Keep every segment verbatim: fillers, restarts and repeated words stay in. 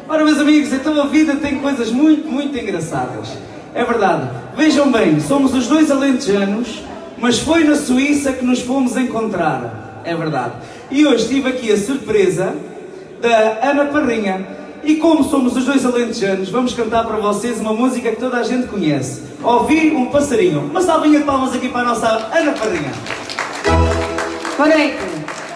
Ora, meus amigos, então a vida tem coisas muito, muito engraçadas. É verdade. Vejam bem, somos os dois alentejanos, mas foi na Suíça que nos fomos encontrar. É verdade. E hoje tive aqui a surpresa da Ana Parrinha. E como somos os dois alentejanos, vamos cantar para vocês uma música que toda a gente conhece. Ouvi um passarinho. Uma salvinha de palmas aqui para a nossa Ana Parrinha. Conecta.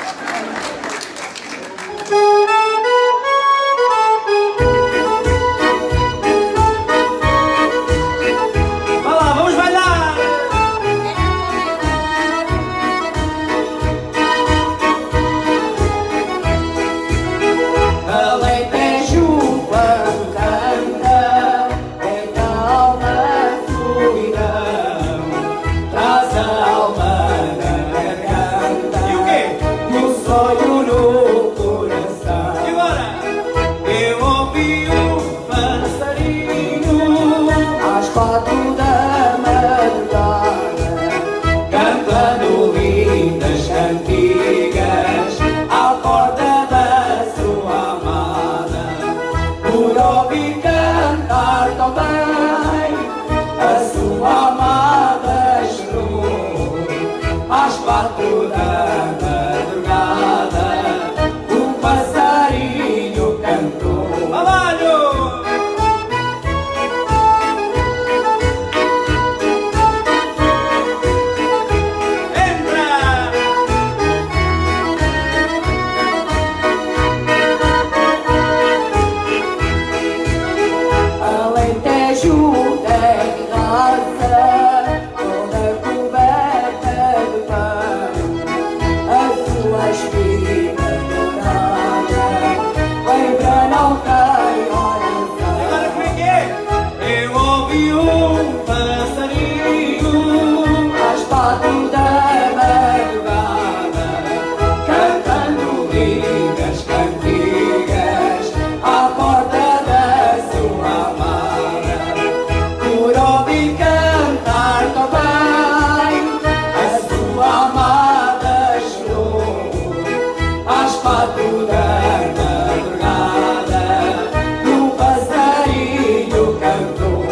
Quatro da madrugada, cantando lindas cantigas à porta da sua amada, por ouvir cantar também a sua amada chorou. Às quatro da madrugada, um passarinho cantou. Trabalho! Quatro da madrugada, um passarinho cantou.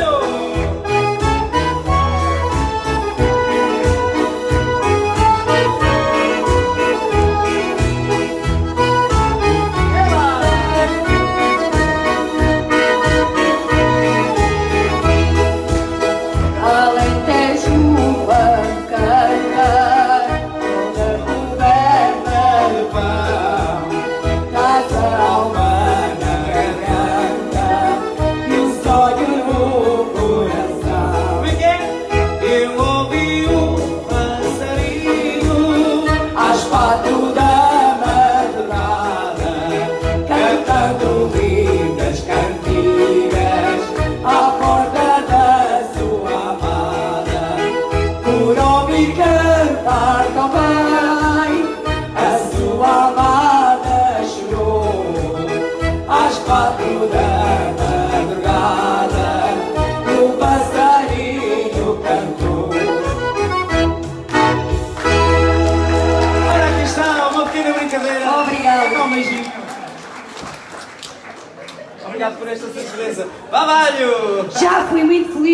Alentejo vai cantar toda coberta de pão, traz a alma na garganta e o sonho no coração. Eu ouvi um passarinho às quatro da madrugada, cantando lindas cantigas à porta da sua amada, por ouvir cantar também a sua amada chorou. Às quatro da madrugada, o passarinho cantou. Ora, aqui está uma pequena brincadeira. Obrigada. Um beijinho. Obrigado por esta surpresa. Babalho! Já fui muito feliz.